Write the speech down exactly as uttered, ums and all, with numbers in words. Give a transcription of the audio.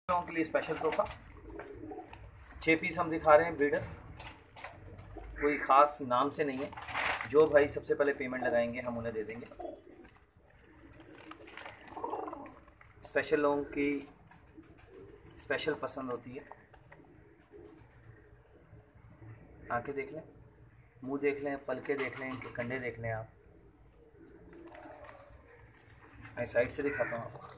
लोगों के लिए स्पेशल तोहफा छः पीस हम दिखा रहे हैं ब्रीडर, कोई ख़ास नाम से नहीं है। जो भाई सबसे पहले पेमेंट लगाएंगे हम उन्हें दे देंगे। स्पेशल लोगों की स्पेशल पसंद होती है। आंखें देख लें, मुंह देख लें, पलके देख लें, इनके कंडे देख लें। आप मैं साइड से दिखाता हूँ आपको।